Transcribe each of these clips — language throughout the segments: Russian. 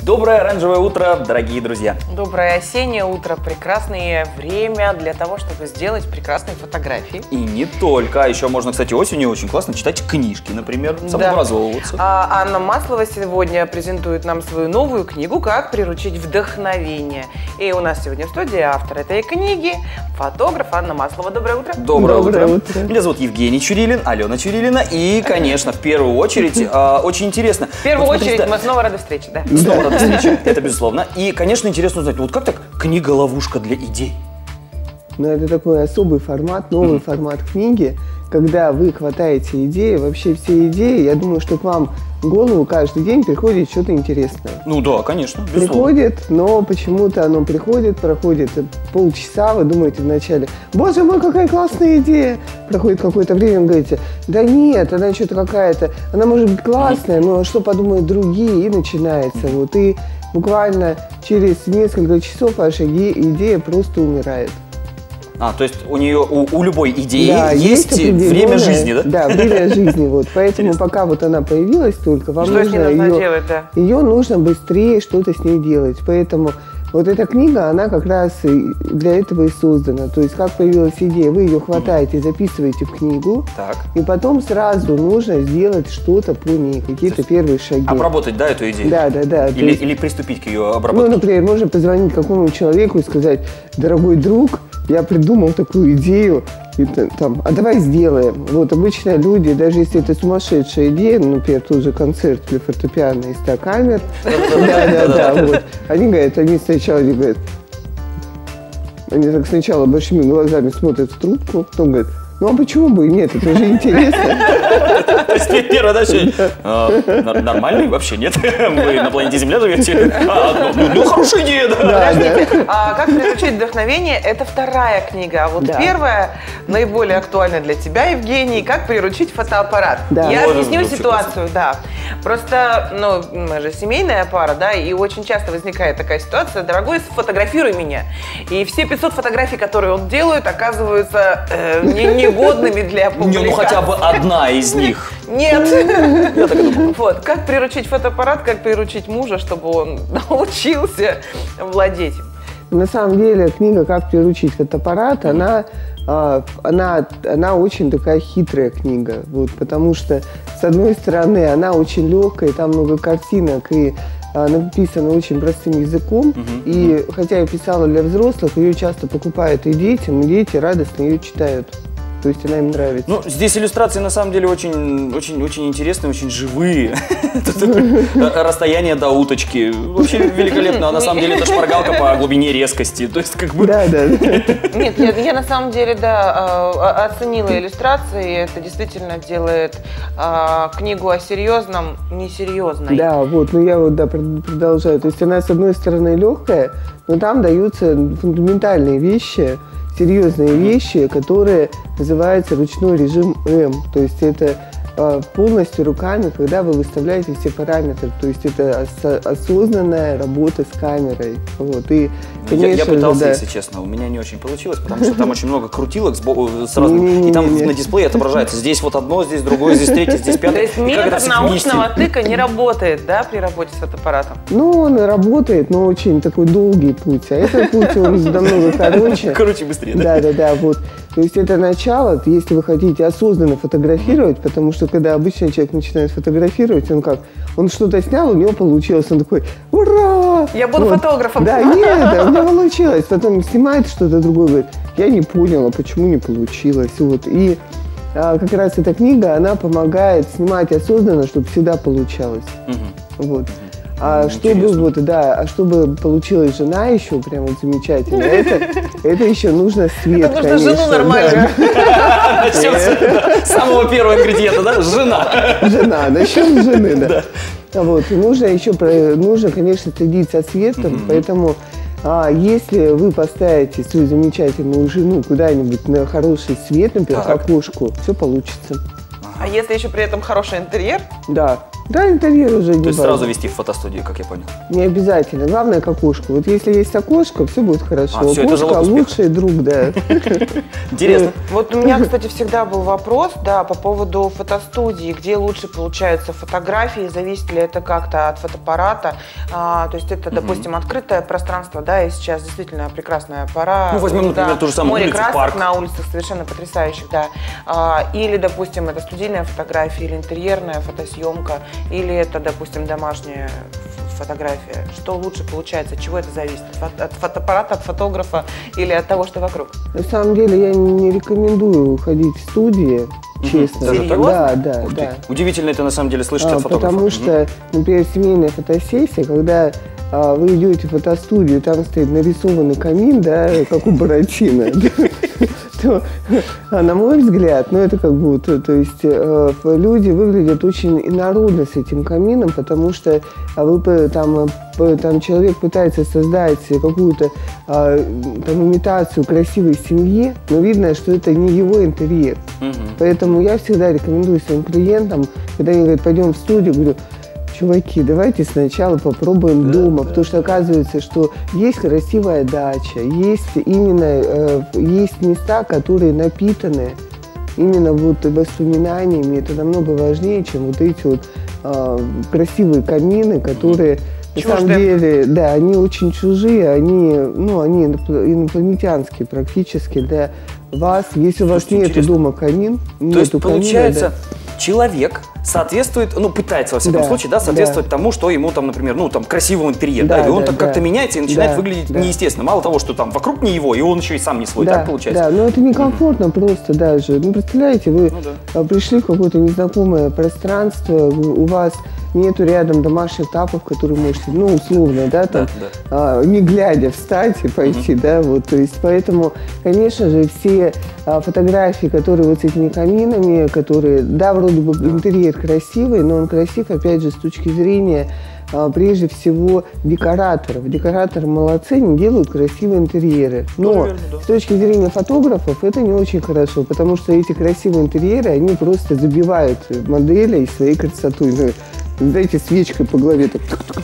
Доброе оранжевое утро, дорогие друзья! Доброе осеннее утро, прекрасное время для того, чтобы сделать прекрасные фотографии. И не только, еще можно, кстати, осенью очень классно читать книжки, например, самообразовываться. Анна Маслова сегодня презентует нам свою новую книгу «Как приручить вдохновение». И у нас сегодня в студии автор этой книги, фотограф Анна Маслова. Доброе утро! Доброе утро! Меня зовут Евгений Чурилин, Алена Чурилина. И, конечно, в первую очередь, очень интересно. В первую очередь мы снова рады встрече, да? Снова рады встрече, это безусловно. И, конечно, интересно узнать, вот как так книга-ловушка для идей? Но это такой особый формат, новый формат книги, когда вы хватаете идеи, вообще все идеи, я думаю, что к вам в голову каждый день приходит что-то интересное. Ну да, конечно, безусловно. Приходит, но почему-то оно приходит, проходит полчаса, вы думаете вначале, боже мой, какая классная идея. Проходит какое-то время, вы говорите, да нет, она что-то какая-то, она может быть классная, но что подумают другие, и начинается. Вот, и буквально через несколько часов ваша идея просто умирает. То есть у нее, у любой идеи есть время жизни, да? Да, время жизни. Вот. Поэтому пока вот она появилась только, вам ее нужно быстрее что-то с ней делать. Поэтому вот эта книга, она как раз для этого и создана. То есть как появилась идея, вы ее хватаете, записываете в книгу, и потом сразу нужно сделать что-то по ней, какие-то первые шаги. Обработать, да, эту идею? Да. Или приступить к ее обработке? Ну, например, можно позвонить какому-нибудь человеку и сказать, дорогой друг, я придумал такую идею, а давай сделаем. Вот обычно люди, даже если это сумасшедшая идея, например, тот же концерт для фортепиано и 100 камер, вот, они сначала говорят, они так сначала большими глазами смотрят в трубку, потом говорят, ну а почему бы и нет, это же интересно. То есть первое, да, нормальный вообще нет? Вы на планете Земля живете? Ну, хорошая идея, да. Подождите, «Как приручить вдохновение» — это вторая книга, а вот первая, наиболее актуальна для тебя, Евгений, «Как приручить фотоаппарат». Я объясню ситуацию, да. Просто, мы же семейная пара, да, и очень часто возникает такая ситуация, дорогой, сфотографируй меня. И все 500 фотографий, которые он делает, оказываются негодными для публикации. Ну хотя бы одна из них. Нет. Я так и думаю. Вот. Как приручить фотоаппарат, как приручить мужа, чтобы он научился владеть им. На самом деле книга «Как приручить фотоаппарат», она очень такая хитрая книга, вот, потому что, с одной стороны, она очень легкая, там много картинок, и написана очень простым языком, и хотя я писала для взрослых, ее часто покупают и детям, и дети радостно ее читают. То есть она им нравится. Ну, здесь иллюстрации на самом деле очень интересные, очень живые. Расстояние до уточки. Вообще великолепно. А на самом деле это шпаргалка по глубине резкости. То есть как бы... Да. Нет, я на самом деле, да, оценила иллюстрации. Это действительно делает книгу о серьезном несерьезной. Да, вот. Ну я вот, да, продолжаю. То есть она, с одной стороны, легкая, но там даются фундаментальные вещи, серьезные вещи, которые называются ручной режим М. То есть это полностью руками, когда вы выставляете все параметры. То есть это осознанная работа с камерой. Вот. И, конечно, я пытался, если честно, у меня не очень получилось, потому что там очень много крутилок сразу, и там на дисплее отображается. Здесь вот одно, здесь другое, здесь третье, здесь пятое. То есть метод научного тыка не работает, да, при работе с фотоаппаратом? Ну, он работает, но очень такой долгий путь. А этот путь, он намного короче. Короче, быстрее, да? Вот. То есть это начало, если вы хотите осознанно фотографировать, потому что когда обычный человек начинает фотографировать, он что-то снял, у него получилось, он такой, ура! Я буду фотографом. Да, нет, у меня получилось. Потом снимает что-то другое, говорит, я не поняла, почему не получилось. Вот. И как раз эта книга, она помогает снимать осознанно, чтобы всегда получалось. Вот. Чтобы получилась жена еще прям вот замечательно, это еще нужно свет, конечно. Это нужно жену нормально. Начнем с самого первого ингредиента, да? Жена. Начнем с жены, да. Вот. Нужно, конечно, следить со светом, поэтому если вы поставите свою замечательную жену куда-нибудь на хороший свет, например, к окошку, все получится. А если еще при этом хороший интерьер? Да. Да, интерьер уже не То есть важно. сразу вести в фотостудию, как я понял? Не обязательно. Главное, к окошку. Вот если есть окошко, все будет хорошо. Все, это залог успеха. Лучший друг, да. Интересно. Вот у меня, кстати, всегда был вопрос, да, по поводу фотостудии, где лучше получаются фотографии, зависит ли это как-то от фотоаппарата. То есть это, допустим, открытое пространство, да, и сейчас действительно прекрасная пора. Ну, возьмем, например, ту же самую море улицу, красок парк. на улицах совершенно потрясающих, да. Или, допустим, это студийная фотография, или интерьерная фотосъемка, или это, допустим, домашняя фотография. Что лучше получается? От чего это зависит? От фотоаппарата, от фотографа или от того, что вокруг? На самом деле я не рекомендую ходить в студии, честно. Серьезно? Да. Удивительно это на самом деле слышать от фотографа. Потому что, например, семейная фотосессия, когда вы идете в фотостудию, там стоит нарисованный камин, да, как у Буратино, то, на мой взгляд, это как бы, то есть люди выглядят очень инородно с этим камином, потому что там человек пытается создать какую-то имитацию красивой семьи, но видно, что это не его интерьер. Поэтому я всегда рекомендую своим клиентам, когда они говорят, пойдем в студию, говорю, чуваки, давайте сначала попробуем дома, потому что оказывается, что есть красивая дача, есть есть места, которые напитаны именно воспоминаниями. Это намного важнее, чем вот эти красивые камины, которые на самом деле, да, они очень чужие, они инопланетянские практически для вас. Если у вас нет дома камин, то есть получается, человек соответствует, пытается, во всяком случае, соответствовать тому, что ему там, например, красивый интерьер, и он как-то меняется и начинает выглядеть неестественно. Мало того, что там вокруг не его, и он еще и сам не свой, так получается? Да, но это некомфортно просто даже. Представляете, вы пришли в какое-то незнакомое пространство, у вас нету рядом домашних тапов, которые можете, условно, не глядя встать и пойти, то есть, поэтому, конечно же, все фотографии, которые с этими каминами, которые, вроде бы интерьер красивый, но он красив, опять же, с точки зрения, прежде всего, декораторов. Декораторы молодцы, они делают красивые интерьеры. Но с точки зрения фотографов это не очень хорошо, потому что эти красивые интерьеры, они просто забивают моделей своей красотой. Знаете, свечкой по голове так,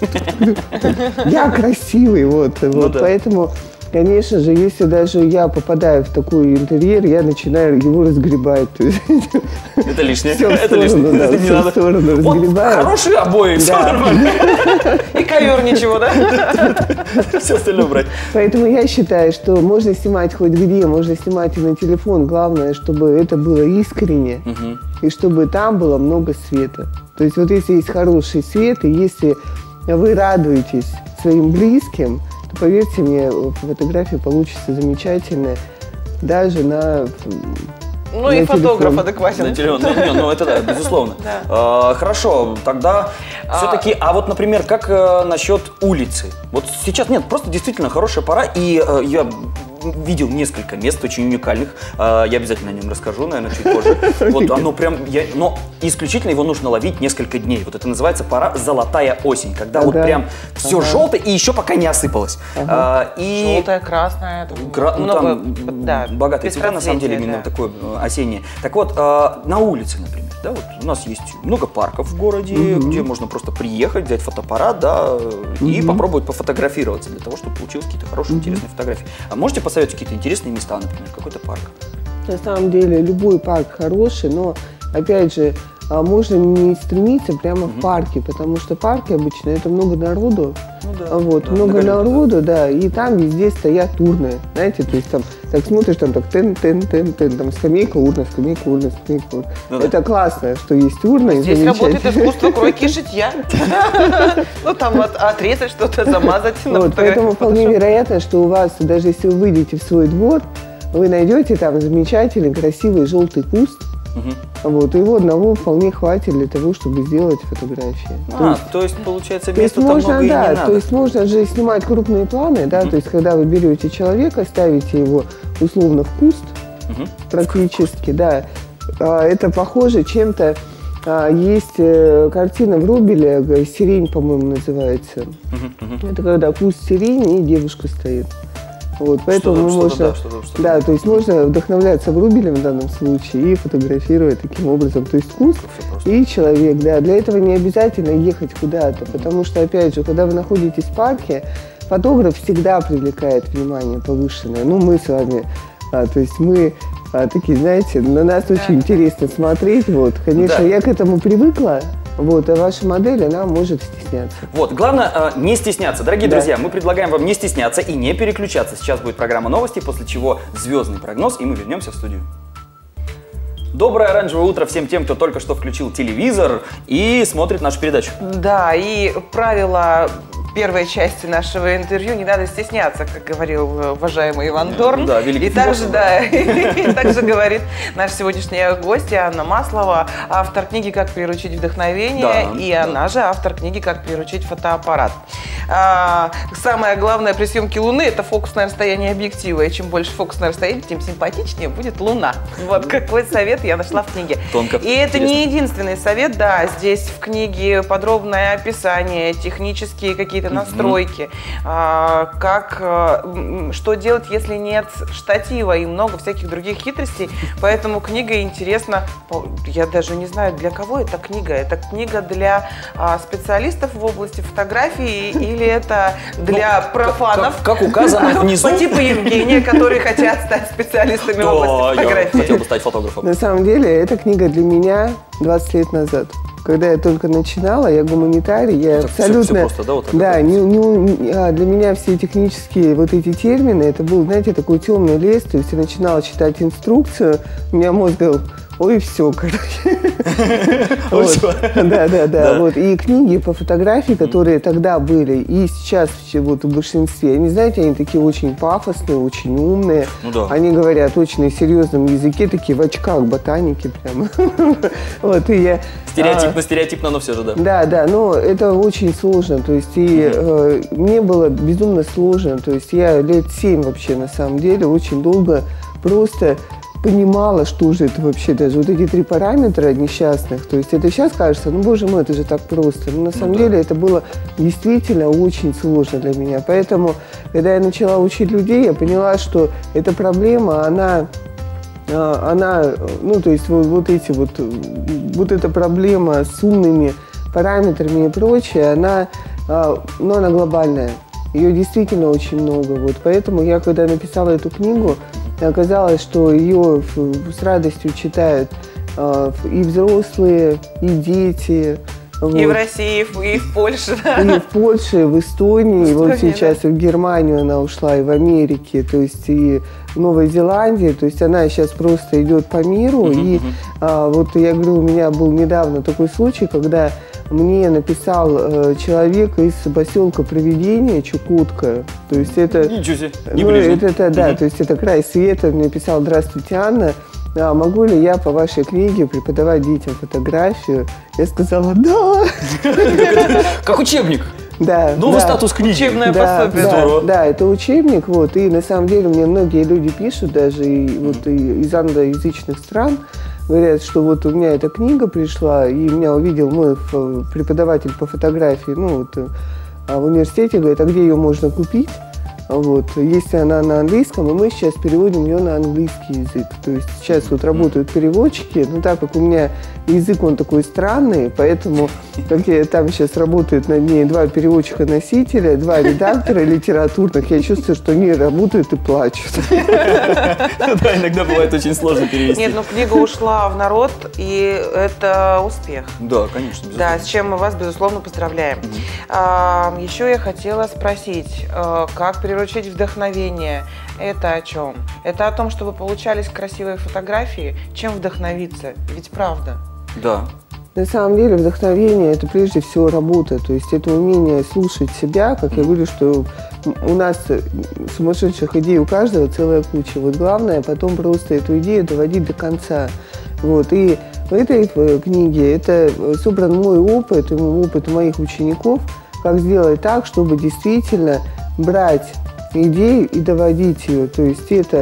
я красивый, поэтому, конечно же, если даже я попадаю в такой интерьер, я начинаю его разгребать. Это лишнее. Это лишнее. Не надо. Разгребаю. Хорошие обои, все нормально. И ковер ничего, да? Все остальное брать. Поэтому я считаю, что можно снимать хоть где, можно снимать и на телефон. Главное, чтобы это было искренне и чтобы там было много света. То есть если есть хороший свет, и если вы радуетесь своим близким, то, поверьте мне, фотография получится замечательная даже на и фотограф адекватен. Это да, безусловно. Хорошо, тогда все-таки, например, как насчет улицы? Вот сейчас нет, просто действительно хорошая пора, и я видел несколько мест очень уникальных. Я обязательно о нем расскажу, наверное, чуть позже. Оно прям, но исключительно его нужно ловить несколько дней. Это называется пора золотая осень, когда прям все желтое и еще пока не осыпалось. Желтая, красная. Богатый цвета, на самом деле, именно такое осеннее. Так вот, на улице, например, у нас есть много парков в городе, где можно просто приехать, взять фотоаппарат, и попробовать пофотографироваться для того, чтобы получились какие-то хорошие, интересные фотографии. А можете посоветовать какие-то интересные места, например, какой-то парк? На самом деле, любой парк хороший, но, опять же, можно не стремиться прямо в парке, потому что парки обычно это много народу, много народу, и там везде стоят урны, знаете, то есть там так смотришь, там так там скамейка, урна, скамейка, урна, скамейка, урна. Это классно, что есть урна. Здесь работает искусство кройки и шитья. Там отрезать что-то, замазать. Поэтому вполне вероятно, что у вас, даже если вы выйдете в свой двор, вы найдете там замечательный, красивый желтый куст. Его одного вполне хватит для того, чтобы сделать фотографии. То есть получается, места там много и не надо. То есть можно же снимать крупные планы, то есть когда вы берете человека, ставите его условно в куст, практически, это похоже чем-то. Есть картина в Рубеле, «Сирень», по-моему, называется. Это когда куст сирени и девушка стоит. Вот, поэтому можно, да, то есть можно вдохновляться Врубелем в данном случае и фотографировать таким образом. То есть вкус и человек, да. Для этого не обязательно ехать куда-то, потому что, опять же, когда вы находитесь в парке, фотограф всегда привлекает внимание повышенное. Ну, мы с вами, то есть мы такие, знаете, на нас очень интересно смотреть. Вот, конечно, я к этому привыкла. Вот, а ваша модель, она может стесняться. Вот, главное не стесняться. Дорогие друзья, мы предлагаем вам не стесняться и не переключаться. Сейчас будет программа новостей, после чего звездный прогноз, и мы вернемся в студию. Доброе оранжевое утро всем тем, кто только что включил телевизор и смотрит нашу передачу. Да, и правило первой части нашего интервью не надо стесняться, как говорил уважаемый Иван Дорн. Да, великий философ. И также говорит наша сегодняшняя гостья Анна Маслова, автор книги «Как приручить вдохновение», она же автор книги «Как приручить фотоаппарат». Самое главное при съемке Луны – это фокусное расстояние объектива. И чем больше фокусное расстояние, тем симпатичнее будет Луна. Вот какой совет я нашла в книге. Тонко. И это не единственный совет, да. Здесь в книге подробное описание, технические какие-то настройки, что делать, если нет штатива, и много всяких других хитростей. Поэтому книга интересна. Я даже не знаю, для кого эта книга. Это книга для специалистов в области фотографии или это для профанов? Как указано внизу. По типу Евгения, которые хотят стать специалистами в области фотографии. Я хотел бы стать фотографом. На самом деле, эта книга для меня 20 лет назад. Когда я только начинала, я гуманитарий, я абсолютно... Все просто, да, вот так да, для меня все технические вот эти термины, это был, знаете, такой темный лес, то есть я начинала читать инструкцию, у меня мозг говорил, ой, все, короче. Да. Вот. И книги по фотографии, которые тогда были, и сейчас вот в большинстве, они, знаете, они такие очень пафосные, очень умные. Они говорят очень на серьезном языке, такие в очках ботаники прямо. Вот, и я... Стереотипно, но все же, да. Да, но это очень сложно, то есть и мне было безумно сложно, то есть я лет 7 вообще на самом деле очень долго просто понимала, что же это вообще, даже вот эти 3 параметра несчастных, то есть это сейчас кажется, ну боже мой, это же так просто, но на самом деле это было действительно очень сложно для меня, поэтому, когда я начала учить людей, я поняла, что эта проблема, она, ну то есть вот эта проблема с умными параметрами и прочее, она глобальная. Ее действительно очень много. Вот. Поэтому я, когда написала эту книгу, оказалось, что ее с радостью читают и взрослые, и дети. Вот. И в России, и в Польше. Да? И в Польше, и в Эстонии, и вот сейчас и в Германию она ушла, и в Америке, то есть и в Новой Зеландии. То есть она сейчас просто идет по миру. И вот я говорю, у меня был недавно такой случай, когда мне написал человек из поселка Провидения, Чукотка. То есть это... Ничего себе, не близко. Да, то есть это край света. Мне писал: здравствуйте, Анна. Могу ли я по вашей книге преподавать детям фотографию? Я сказала: да. Как учебник. Да. Новый статус книги. Учебное пособие. Да, это учебник. Вот. И на самом деле мне многие люди пишут, даже из англоязычных стран, говорят, что вот у меня эта книга пришла, и меня увидел мой преподаватель по фотографии, в университете, говорит, а где ее можно купить? Вот. Если она на английском, и мы сейчас переводим ее на английский язык. То есть сейчас вот работают переводчики, но так как у меня язык, он такой странный, поэтому как там сейчас работают над ней 2 переводчика-носителя, 2 редактора литературных, я чувствую, что они работают и плачут. Да, иногда бывает очень сложно перевести. Нет, книга ушла в народ, и это успех. Да, конечно. Да, с чем мы вас, безусловно, поздравляем. Еще я хотела спросить, как приручить вдохновение? Это о чем? Это о том, чтобы получались красивые фотографии? Чем вдохновиться? Ведь правда. Да. На самом деле вдохновение – это прежде всего работа, то есть это умение слушать себя, как я говорю, что у нас сумасшедших идей у каждого целая куча. Вот главное потом просто эту идею доводить до конца. Вот. И в этой книге это собран мой опыт, опыт моих учеников, как сделать так, чтобы действительно брать идею и доводить ее. То есть это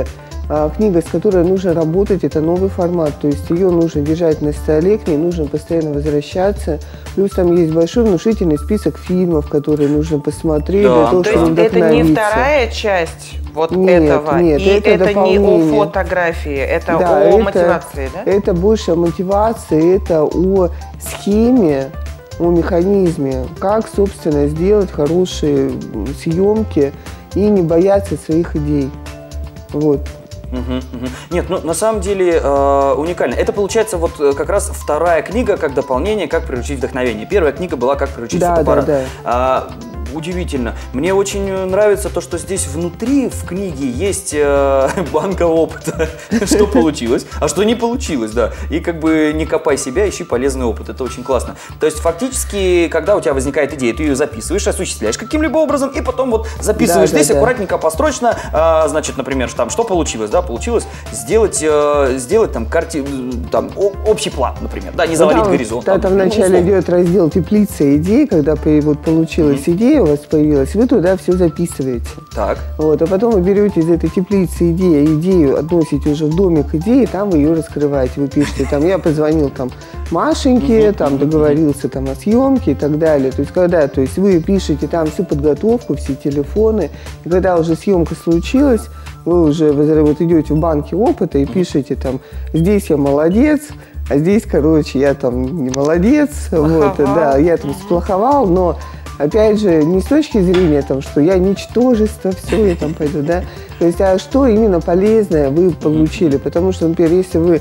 книга, с которой нужно работать, это новый формат, то есть ее нужно держать на столе, к ней нужно постоянно возвращаться. Плюс там есть большой внушительный список фильмов, которые нужно посмотреть для того, чтобы вдохновиться. Это не вторая часть вот этого? Нет, и это не о фотографии, это о мотивации, да? Это больше о мотивации, это о схеме, о механизме, как, собственно, сделать хорошие съемки и не бояться своих идей. Вот. Нет, ну на самом деле уникально. Это получается вот как раз вторая книга как дополнение «Как приручить вдохновение». Первая книга была «Как приручить фотоаппарат». Удивительно. Мне очень нравится то, что здесь внутри в книге есть банка опыта. Что получилось, а что не получилось, да. И как бы не копай себя, ищи полезный опыт. Это очень классно. То есть фактически, когда у тебя возникает идея, ты ее записываешь, осуществляешь каким-либо образом, и потом вот записываешь здесь аккуратненько, построчно. Значит, например, там, что получилось, да, получилось сделать там, там общий план, например, да, не завалить горизонт. Там вначале идет раздел теплица идей, когда вот получилась идея, у вас появилась, вы туда все записываете. Так. Вот, а потом вы берете из этой теплицы идею относите уже в домик идеи, там вы ее раскрываете. Вы пишете, там, я позвонил там Машеньке, там договорился там о съемке и так далее. То есть вы пишете там всю подготовку, все телефоны, и когда уже съемка случилась, вы уже вот идете в банке опыта и пишете там, здесь я молодец, а здесь, короче, я там не молодец, вот, да, я там сплоховал, но опять же, не с точки зрения, там, что я ничтожество, все, я там пойду, да. То есть, а что именно полезное вы получили? Потому что, например, если вы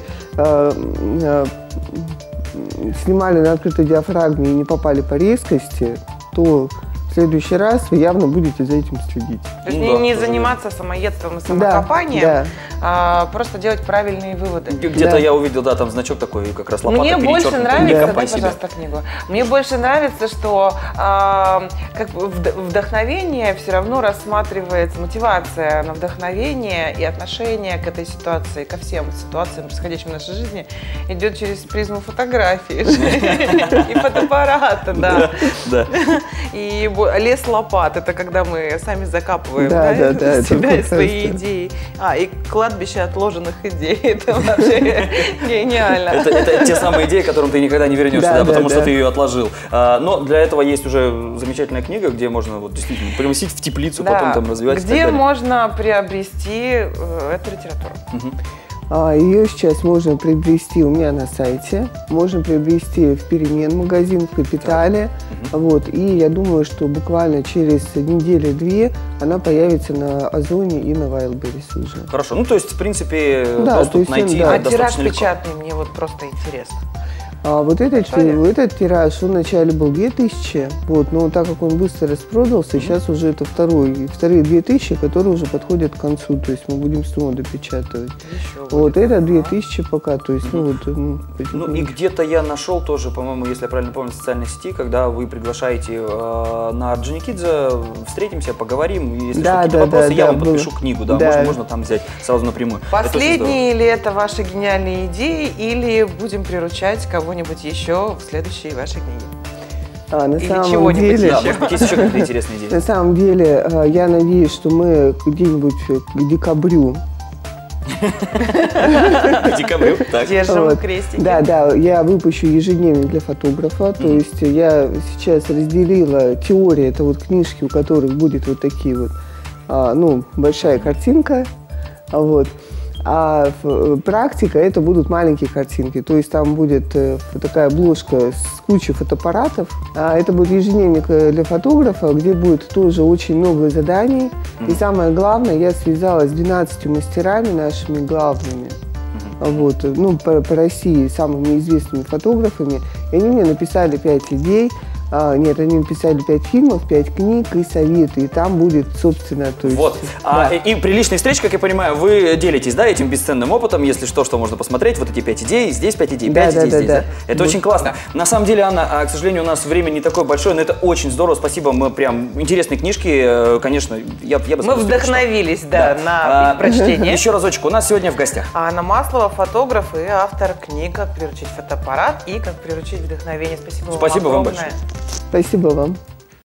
снимали на открытой диафрагме и не попали по резкости, то в следующий раз вы явно будете за этим следить. То есть не заниматься самоедством и самокопанием, а просто делать правильные выводы. Где-то я увидел, да, там значок такой, как раз лопата перечеркнута. Мне больше нравится, дай, пожалуйста, книгу. Мне больше нравится, что как бы вдохновение все равно рассматривается, мотивация на вдохновение и отношение к этой ситуации, ко всем ситуациям, происходящим в нашей жизни, идет через призму фотографии и фотоаппарата, да. И лес лопат, это когда мы сами закапываем себя и свои идеи. И кладбище отложенных идей. Это вообще гениально. Это те самые идеи, к которым ты никогда не вернешься, да, потому что ты ее отложил. Но для этого есть уже замечательная книга, где можно вот действительно приносить в теплицу, потом там развивать. Где можно приобрести эту литературу? Ее сейчас можно приобрести у меня на сайте, можно приобрести в Перемен магазин, в Капитале. Вот, и я думаю, что буквально через неделю-две она появится на Озоне и на Wildberries уже. Хорошо, ну то есть в принципе доступ найти достаточно легко. А тираж печатный, мне вот просто интересно. Вот этот тираж, он вначале был 2000, вот, но так как он быстро распродался, сейчас уже это вторые 2000, которые уже подходят к концу, то есть мы будем снова допечатывать. Вот это 2000 пока, то есть, и где-то я нашел тоже, по-моему, если я правильно помню, в социальной сети, когда вы приглашаете на Орджоникидзе, встретимся, поговорим, и если какие-то вопросы, я вам подпишу книгу, можно там взять сразу напрямую. Последние ли это ваши гениальные идеи, или будем приручать кого-нибудь еще в следующей вашей книге? На самом деле, может быть, есть еще какие-то интересные идеи. На самом деле, я надеюсь, что мы где-нибудь к декабрю. К декабрю, так. Держим крестики. Да, я выпущу ежедневник для фотографа, то есть я сейчас разделила теорию, это вот книжки, у которых будет вот такие вот, большая картинка, вот. А практика это будут маленькие картинки, то есть там будет такая обложка с кучей фотоаппаратов. Это будет ежедневник для фотографа, где будет тоже очень много заданий. И самое главное, я связалась с 12 мастерами нашими главными, вот, по России, самыми известными фотографами. И они мне написали 5 идей. Нет, они написали 5 фильмов, 5 книг и советы, и там будет, собственно, то есть... Вот, и при личной встрече, как я понимаю, вы делитесь, да, этим бесценным опытом, если что можно посмотреть, вот эти 5 идей, здесь 5 идей, 5 идей, здесь, да. Это очень классно. На самом деле, Анна, к сожалению, у нас время не такое большое, но это очень здорово, спасибо, мы прям интересные книжки, конечно, я бы... Мы вдохновились, на их прочтение. Еще разочек, у нас сегодня в гостях Анна Маслова, фотограф и автор книг «Как приручить фотоаппарат» и «Как приручить вдохновение». Спасибо вам большое. Спасибо вам.